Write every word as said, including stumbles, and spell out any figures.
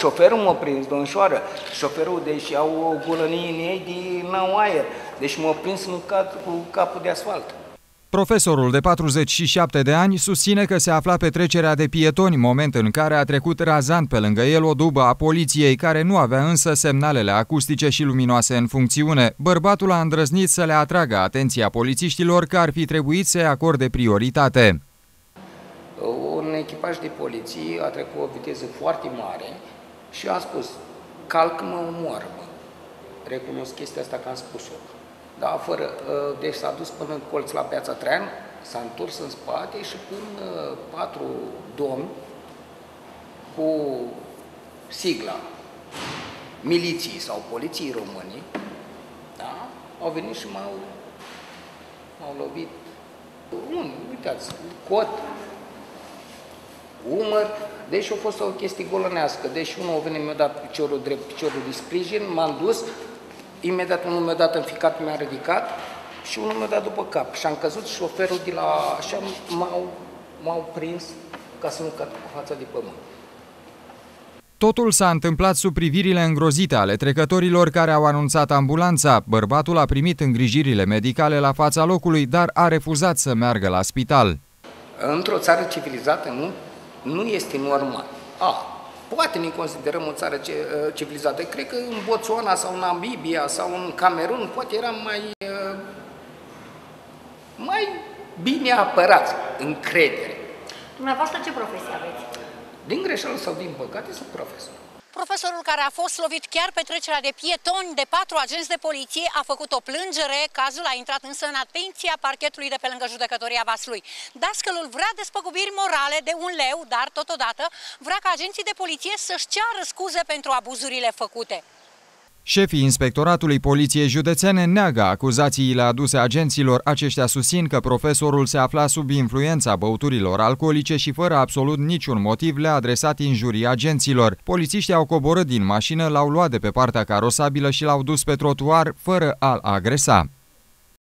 Șoferul m-a prins, domnișoară, șoferul, deși au o gulănie în ei din nou aer, deci m-a prins în cap, cu capul de asfalt. Profesorul de patruzeci și șapte de ani susține că se afla pe trecerea de pietoni, moment în care a trecut razant pe lângă el o dubă a poliției, care nu avea însă semnalele acustice și luminoase în funcțiune. Bărbatul a îndrăznit să le atragă atenția polițiștilor că ar fi trebuit să-i acorde prioritate. Un echipaj de poliție a trecut o viteză foarte mare și a spus, calcă-mă, omoară-mă. Recunosc chestia asta că am spus-o. Da, fără, deci s-a dus până în colț la Piața Traian, s-a întors în spate și până patru domni cu sigla miliției sau poliției români, da, au venit și m-au m-au lovit. Un, uitați, cot, umăr, deci a fost o chestie golănească. Deci unul a venit, mi-a dat piciorul drept, piciorul de sprijin, m-am dus, imediat unul mi-a dat în ficat, mi-a ridicat și unul mi-a dat după cap. Și am căzut și șoferul de la așa m-au prins ca să nu cad cu fața de pământ. Totul s-a întâmplat sub privirile îngrozite ale trecătorilor care au anunțat ambulanța. Bărbatul a primit îngrijirile medicale la fața locului, dar a refuzat să meargă la spital. Într-o țară civilizată nu, nu este normal. A, poate ne considerăm o țară civilizată. Cred că în Botswana sau în Namibia sau în Camerun poate eram mai, mai bine apărați, încredere. Dumneavoastră ce profesie aveți? Din greșeală sau din păcate sunt profesor. Profesorul care a fost lovit chiar pe trecerea de pietoni de patru agenți de poliție a făcut o plângere, cazul a intrat însă în atenția parchetului de pe lângă judecătoria Vaslui. Dascălul vrea despăgubiri morale de un leu, dar totodată vrea ca agenții de poliție să-și ceară scuze pentru abuzurile făcute. Șefii Inspectoratului Poliției Județene neagă acuzațiile aduse agenților. Aceștia susțin că profesorul se afla sub influența băuturilor alcoolice și fără absolut niciun motiv le-a adresat injurii agenților. Polițiștii au coborât din mașină, l-au luat de pe partea carosabilă și l-au dus pe trotuar fără a-l agresa.